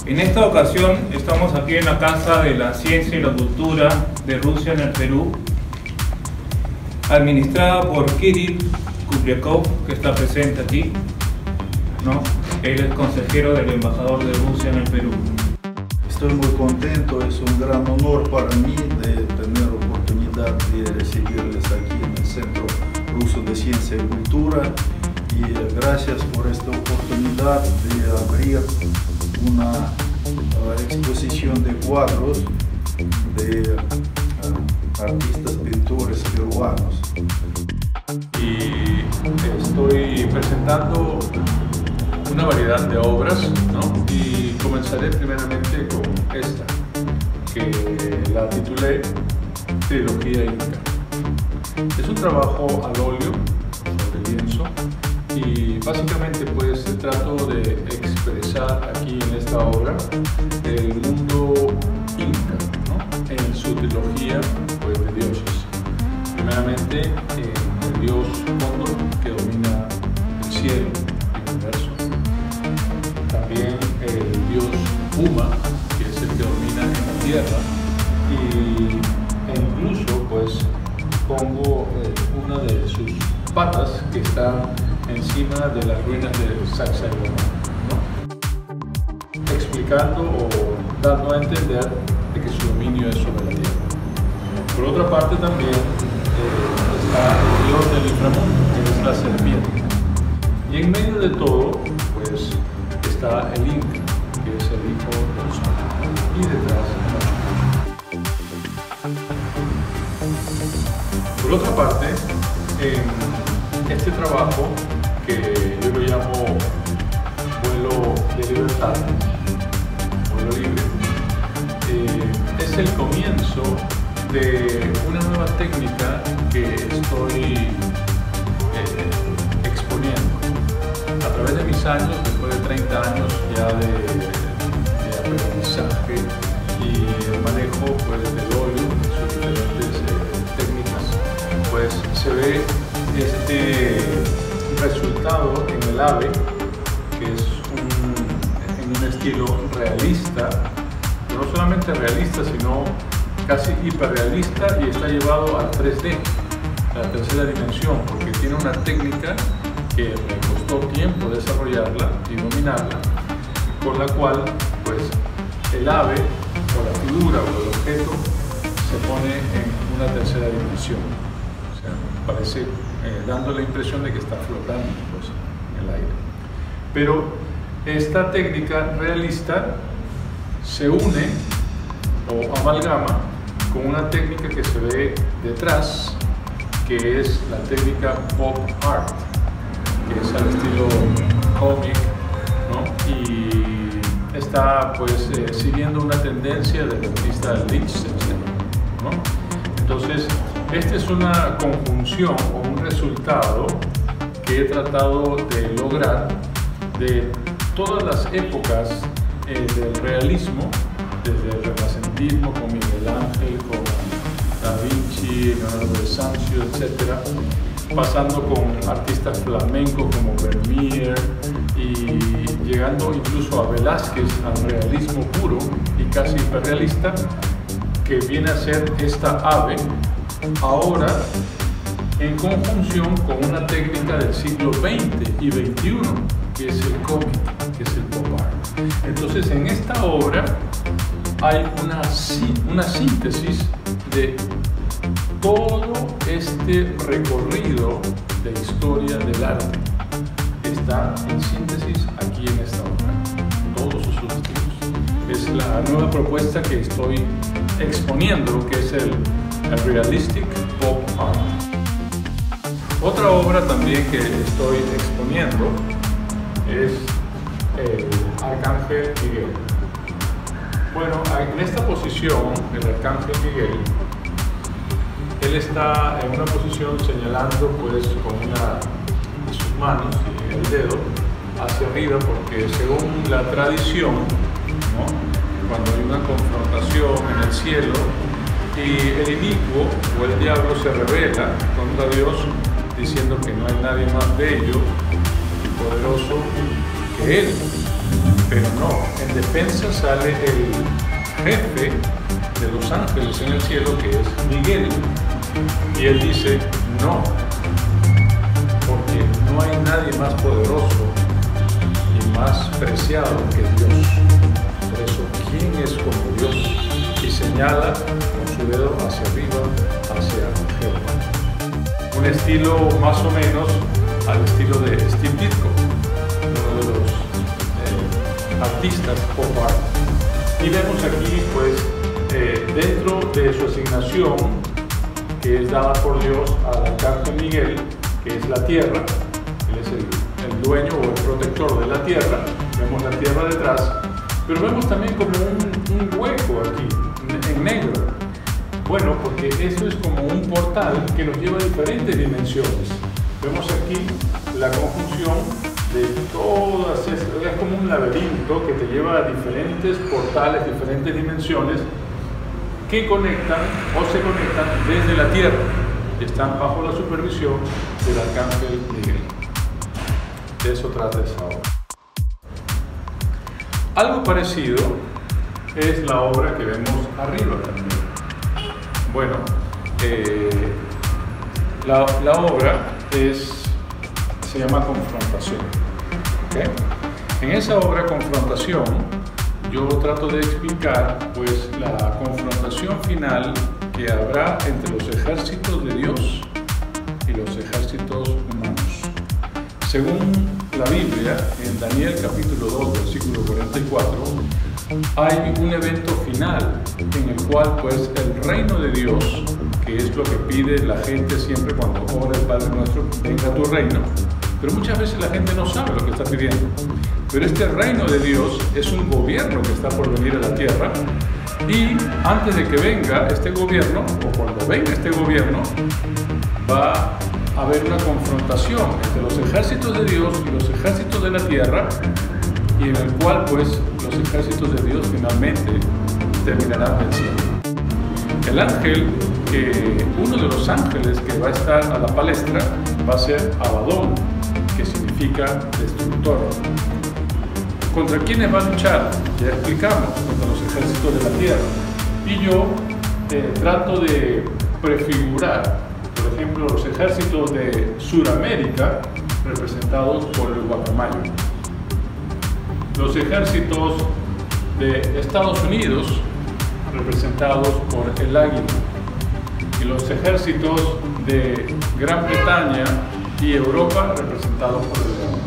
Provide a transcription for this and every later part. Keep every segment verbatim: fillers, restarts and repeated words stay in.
En esta ocasión estamos aquí en la Casa de la Ciencia y la Cultura de Rusia en el Perú, administrada por Kirill Kupriakov, que está presente aquí, ¿no? Él es consejero del embajador de Rusia en el Perú. Estoy muy contento, es un gran honor para mí de tener oportunidad de recibirles aquí en el Centro Ruso de Ciencia y Cultura, y gracias por esta oportunidad de abrir una uh, exposición de cuadros de uh, artistas pintores peruanos. Y estoy presentando una variedad de obras, ¿no? Y comenzaré primeramente con esta, que la titulé Trilogía Inca. Es un trabajo al óleo sobre lienzo y básicamente pues trato de expresar aquí en esta obra el mundo inca, ¿no? En su trilogía pues, de dioses. Primeramente en el dios Cóndor, que domina el cielo y el universo. También el dios Puma, que es el que domina en la tierra. Y, e incluso pues pongo eh, una de sus patas que está encima de las ruinas de Sacsayhuamán, ¿no? Explicando o dando a entender de que su dominio es sobre la tierra. Por otra parte también eh, está el dios del inframundo, que es la serpiente. Y en medio de todo, pues, está el Inca, que es el hijo del sol. Y detrás, Machu Picchu. Por otra parte, en este trabajo, que yo lo llamo vuelo de libertad, vuelo libre, eh, es el comienzo de una nueva técnica que estoy eh, exponiendo. A través de mis años, después de treinta años ya de, de aprendizaje y el manejo pues, del óleo, sus diferentes eh, técnicas, pues se ve este resultado en el ave, que es un, en un estilo realista, pero no solamente realista, sino casi hiperrealista, y está llevado al tres D, a la tercera dimensión, porque tiene una técnica que me costó tiempo desarrollarla y dominarla, por la cual pues el ave o la figura o el objeto se pone en una tercera dimensión. O sea, parece eh, dando la impresión de que está flotando pues, en el aire. Pero esta técnica realista se une o amalgama con una técnica que se ve detrás, que es la técnica pop art, que es al estilo cómic, ¿no? Y está pues eh, siguiendo una tendencia del artista Lichtenstein, ¿no? Entonces, esta es una conjunción o un resultado que he tratado de lograr de todas las épocas eh, del realismo, desde el renacentismo con Miguel Ángel, con Da Vinci, Leonardo da Sancio, etcétera, pasando con artistas flamencos como Vermeer y llegando incluso a Velázquez, al realismo puro y casi hiperrealista, que viene a ser esta ave, ahora en conjunción con una técnica del siglo veinte y veintiuno, que es el cómic, que es el pop art. Entonces, en esta obra hay una, una síntesis de todo este recorrido de historia del arte. Está en síntesis aquí en esta obra, todos sus estilos. Es la nueva propuesta que estoy exponiendo, que es el, el Realistic Pop Art. Otra obra también que estoy exponiendo es el Arcángel Miguel. Bueno, en esta posición, el Arcángel Miguel, él está en una posición señalando pues con una de sus manos y el dedo hacia arriba, porque según la tradición, ¿no? Cuando hay una confrontación en el cielo y el inicuo o el diablo se revela contra Dios, diciendo que no hay nadie más bello y poderoso que él. Pero no, en defensa sale el jefe de los ángeles en el cielo, que es Miguel. Y él dice, no, porque no hay nadie más poderoso y más preciado que Dios. Por eso, ¿quién es como Dios? Y señala con su dedo hacia arriba, hacia Jehová. Un estilo más o menos al estilo de Steve Ditko, uno de los eh, artistas pop art. Y vemos aquí, pues, eh, dentro de su asignación, que es dada por Dios al arcángel Miguel, que es la tierra, él es el, el dueño o el protector de la tierra, vemos la tierra detrás, pero vemos también como un, un hueco aquí, en, en negro. Bueno, porque eso es como un portal que nos lleva a diferentes dimensiones. Vemos aquí la conjunción de todas estas, es como un laberinto que te lleva a diferentes portales, diferentes dimensiones que conectan o se conectan desde la tierra, que están bajo la supervisión del arcángel Miguel. De eso trata esa obra. Algo parecido es la obra que vemos arriba también. Bueno, eh, la, la obra es, se llama Confrontación. ¿Okay? En esa obra Confrontación, yo trato de explicar pues la confrontación final que habrá entre los ejércitos de Dios y los ejércitos humanos. Según la Biblia, en Daniel capítulo dos, versículo cuarenta y cuatro, hay un evento final en el cual pues el reino de Dios, que es lo que pide la gente siempre cuando ora el Padre Nuestro, venga tu reino, pero muchas veces la gente no sabe lo que está pidiendo. Pero este reino de Dios es un gobierno que está por venir a la tierra, y antes de que venga este gobierno, o cuando venga este gobierno, va a haber una confrontación entre los ejércitos de Dios y los ejércitos de la tierra, y en el cual pues los ejércitos de Dios finalmente terminarán venciendo. El ángel, que uno de los ángeles que va a estar a la palestra, va a ser Abadón, que significa destructor. ¿Contra quiénes va a luchar? Ya explicamos, contra los ejércitos de la tierra. Y yo eh, trato de prefigurar, por ejemplo, los ejércitos de Sudamérica, representados por el guacamayo. Los ejércitos de Estados Unidos, representados por el águila. Y los ejércitos de Gran Bretaña y Europa, representados por el león.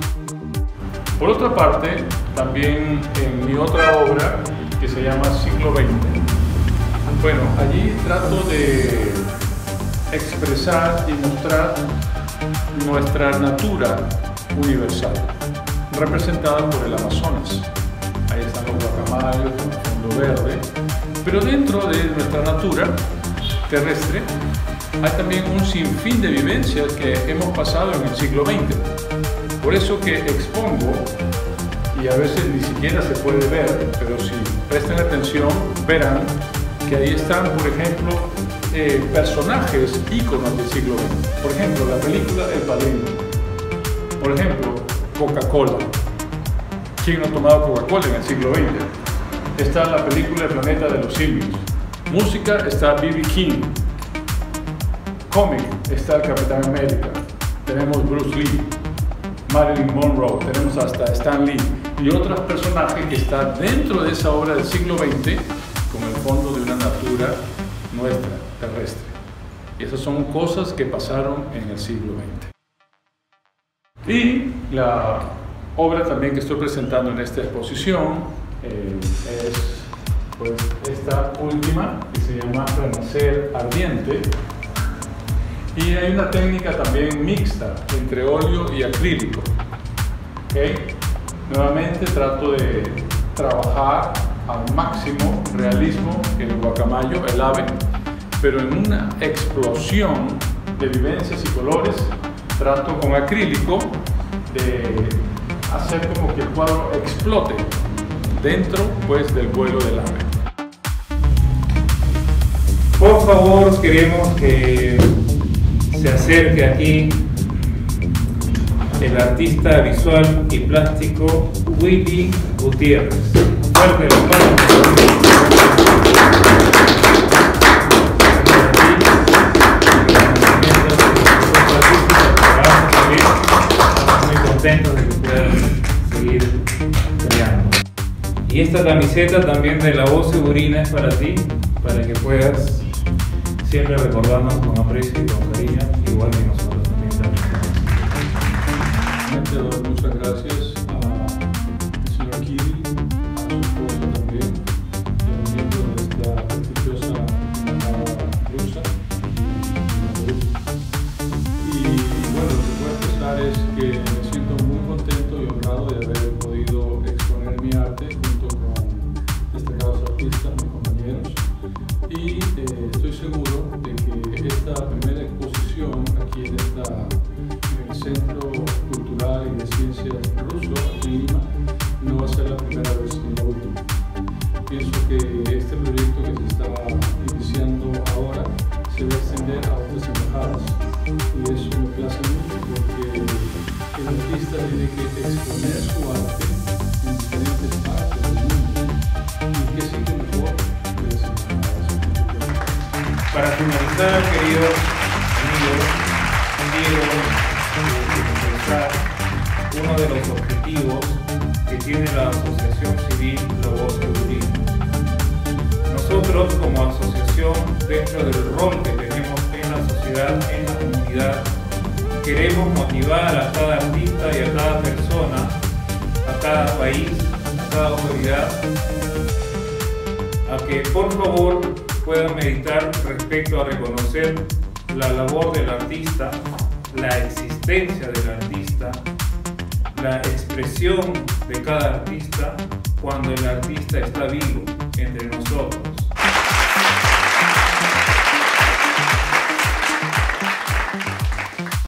Por otra parte, también en mi otra obra, que se llama Siglo veinte, bueno, allí trato de expresar y mostrar nuestra natura universal, representada por el Amazonas. Ahí están los guacamayos, el fondo verde, pero dentro de nuestra natura terrestre hay también un sinfín de vivencias que hemos pasado en el siglo veinte. Por eso que expongo, y a veces ni siquiera se puede ver, pero si prestan atención verán que ahí están, por ejemplo, eh, personajes, íconos del siglo veinte. Por ejemplo, la película El Padrino. Por ejemplo, Coca-Cola. ¿Quién no ha tomado Coca-Cola en el siglo veinte? Está la película El Planeta de los Simios. Música está B B King. Cómic está el Capitán América. Tenemos Bruce Lee, Marilyn Monroe, tenemos hasta Stan Lee y otros personajes que están dentro de esa obra del siglo veinte con el fondo de una natura nuestra, terrestre. Y esas son cosas que pasaron en el siglo veinte. Y la obra también que estoy presentando en esta exposición eh, es pues, esta última, que se llama Renacer Ardiente. Y hay una técnica también mixta entre óleo y acrílico. ¿Okay? Nuevamente trato de trabajar al máximo realismo el guacamayo, el ave, pero en una explosión de vivencias y colores trato con acrílico de hacer como que el cuadro explote dentro pues del vuelo del ave. Por favor, queremos que se acerque aquí el artista visual y plástico Willy Gutiérrez. Fuerte los muy contentos de que puedan seguir creando. Y esta camiseta también de La Voz Segurina es para ti, para que puedas siempre recordarnos con aprecio y con cariño, igual que nosotros también. Doy muchas gracias al señor Kiri, a su esposa también, los miembros de esta prestigiosa embajada rusa. Y bueno, lo que puedo expresar es que me siento muy contento y honrado de haber podido exponer mi arte junto con destacados artistas, mis compañeros. Y eh, estoy seguro de que esta primera exposición aquí en, esta, en el Centro Cultural y de Ciencias Ruso, aquí en Lima, no va a ser la primera vez ni la última. Pienso que este proyecto que se está iniciando ahora se va a extender a otras embajadas y eso me place mucho porque el artista tiene que exponer su arte en diferentes partes del mundo y qué sitio mejor que las embajadas. Para finalizar, queridos amigos, quiero expresar uno de los objetivos que tiene la Asociación Civil La Voz Segurina. Nosotros, como asociación, dentro del rol que tenemos en la sociedad, en la comunidad, queremos motivar a cada artista y a cada persona, a cada país, a cada autoridad, a que por favor puedan meditar respecto a reconocer la labor del artista, la existencia del artista, la expresión de cada artista cuando el artista está vivo.